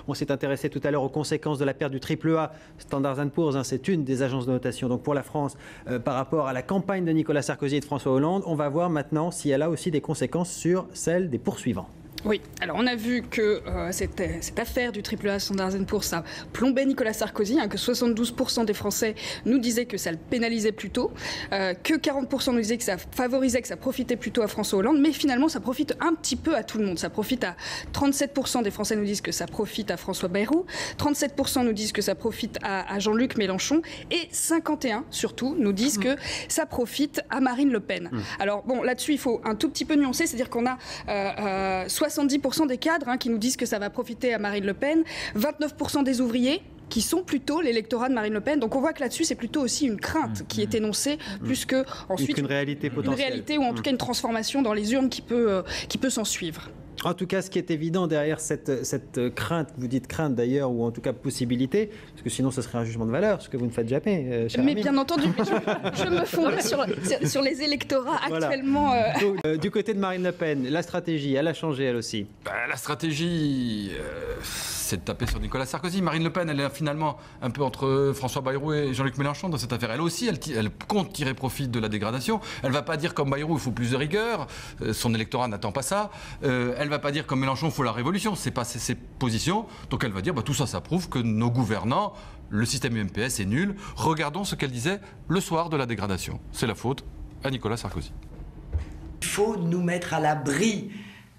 On s'est intéressé tout à l'heure aux conséquences de la perte du AAA. Standard & Poor's, c'est une des agences de notation. Donc pour la France, par rapport à la campagne de Nicolas Sarkozy et de François Hollande, on va voir maintenant si elle a aussi des conséquences sur celle des poursuivants. Oui, alors on a vu que cette affaire du AAA Standard & Poor's, ça plombait Nicolas Sarkozy, que 72% des Français nous disaient que ça le pénalisait plutôt, que 40% nous disaient que ça favorisait, que ça profitait plutôt à François Hollande, mais finalement ça profite un petit peu à tout le monde. Ça profite à 37% des Français nous disent que ça profite à François Bayrou, 37% nous disent que ça profite à Jean-Luc Mélenchon, et 51% surtout nous disent que ça profite à Marine Le Pen. Alors bon, là-dessus il faut un tout petit peu nuancer, c'est-à-dire qu'on a 70% des cadres qui nous disent que ça va profiter à Marine Le Pen, 29% des ouvriers qui sont plutôt l'électorat de Marine Le Pen. Donc on voit que là-dessus, c'est plutôt aussi une crainte qui est énoncée, plus que ensuite une réalité potentielle. Une réalité ou en tout cas une transformation dans les urnes qui peut s'en suivre. En tout cas, ce qui est évident derrière cette crainte, vous dites crainte d'ailleurs, ou en tout cas possibilité, parce que sinon ce serait un jugement de valeur, ce que vous ne faites jamais, cher Mais ami. bien entendu, je me fonde sur les électorats actuellement. Donc, du côté de Marine Le Pen, la stratégie, elle a changé elle aussi. La stratégie, c'est de taper sur Nicolas Sarkozy. Marine Le Pen, elle est finalement un peu entre François Bayrou et Jean-Luc Mélenchon dans cette affaire. Elle aussi, elle compte tirer profit de la dégradation. Elle ne va pas dire comme Bayrou, il faut plus de rigueur. Son électorat n'attend pas ça. Elle ne va pas dire comme Mélenchon, il faut la révolution. Ce n'est pas ses positions. Donc elle va dire, tout ça, ça prouve que nos gouvernants, le système UMPS est nul. Regardons ce qu'elle disait le soir de la dégradation. C'est la faute à Nicolas Sarkozy. Il faut nous mettre à l'abri.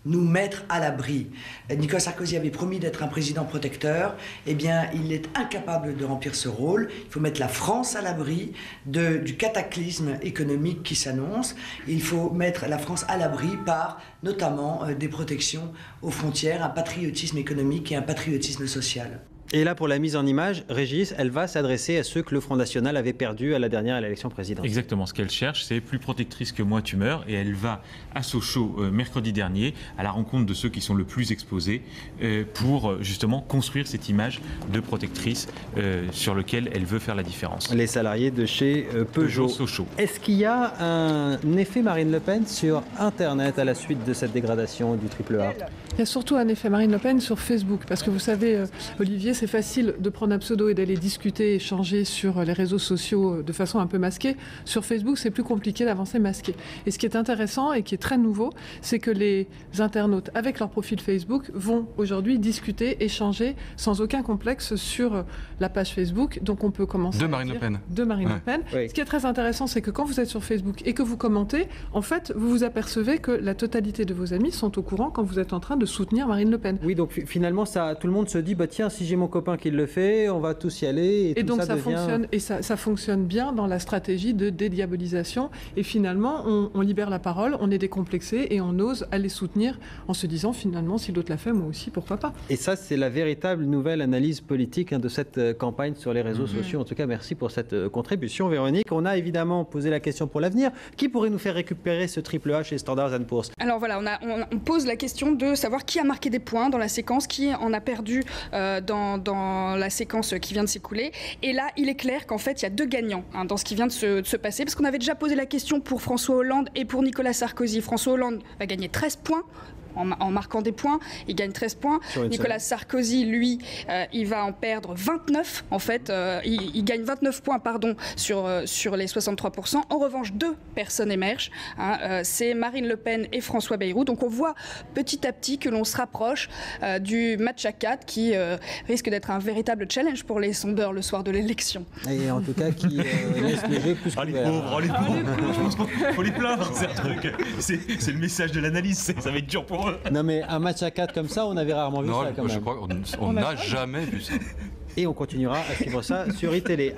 Nicolas Sarkozy avait promis d'être un président protecteur. Eh bien, il est incapable de remplir ce rôle. Il faut mettre la France à l'abri du cataclysme économique qui s'annonce. Il faut mettre la France à l'abri par, notamment, des protections aux frontières, un patriotisme économique et un patriotisme social. Et là, pour la mise en image, Régis, elle va s'adresser à ceux que le Front National avait perdu à la dernière élection présidentielle. Exactement. Ce qu'elle cherche, c'est plus protectrice que moi, tu meurs. Et elle va à Sochaux mercredi dernier, à la rencontre de ceux qui sont le plus exposés, pour justement construire cette image de protectrice sur laquelle elle veut faire la différence. Les salariés de chez Peugeot Sochaux. Est-ce qu'il y a un effet Marine Le Pen sur Internet à la suite de cette dégradation du AAA ? Il y a surtout un effet Marine Le Pen sur Facebook, parce que vous savez, Olivier, c'est facile de prendre un pseudo et d'aller discuter, échanger sur les réseaux sociaux de façon un peu masquée. Sur Facebook, c'est plus compliqué d'avancer masqué. Et ce qui est intéressant et qui est très nouveau, c'est que les internautes, avec leur profil Facebook, vont aujourd'hui discuter, échanger sans aucun complexe sur la page Facebook. Donc on peut commencer de Marine Le Pen. De Marine Le Pen. Oui. Ce qui est très intéressant, c'est que quand vous êtes sur Facebook et que vous commentez, en fait, vous vous apercevez que la totalité de vos amis sont au courant quand vous êtes en train de soutenir Marine Le Pen. Oui, donc finalement, tout le monde se dit, tiens, si j'ai mon copain qui le fait, on va tous y aller. Et donc ça fonctionne, et ça fonctionne bien dans la stratégie de dédiabolisation. Et finalement, on libère la parole, on est décomplexé et on ose aller soutenir en se disant finalement, si l'autre l'a fait, moi aussi, pourquoi pas. Et ça, c'est la véritable nouvelle analyse politique de cette campagne sur les réseaux sociaux. En tout cas, merci pour cette contribution, Véronique. On a évidemment posé la question pour l'avenir. Qui pourrait nous faire récupérer ce AAA chez Standard & Poor's ? Alors voilà, on pose la question de savoir qui a marqué des points dans la séquence, qui en a perdu dans la séquence qui vient de s'écouler. Et là, il est clair qu'en fait, il y a deux gagnants dans ce qui vient de se passer, parce qu'on avait déjà posé la question pour François Hollande et pour Nicolas Sarkozy. François Hollande va gagner 13 points. En marquant des points, il gagne 13 points. Nicolas Sarkozy, lui, il va en perdre 29. En fait, il gagne 29 points, sur les 63%. En revanche, deux personnes émergent. C'est Marine Le Pen et François Bayrou. Donc on voit petit à petit que l'on se rapproche du match à 4 qui risque d'être un véritable challenge pour les sondeurs le soir de l'élection. Et en tout cas, qui laisse le jeu plus les pauvres, les pauvres. Je pense qu'il faut les plaindre, c'est un truc. C'est le message de l'analyse. Ça va être dur pour eux. Non mais un match à 4 comme ça, on avait rarement vu ça quand même. Je crois qu'on n'a jamais vu ça. Et on continuera à suivre ça sur iTélé.